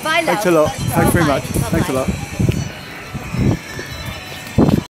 Bye, love. Thanks a lot. Thanks very Bye. much. Bye-bye. Thanks a lot.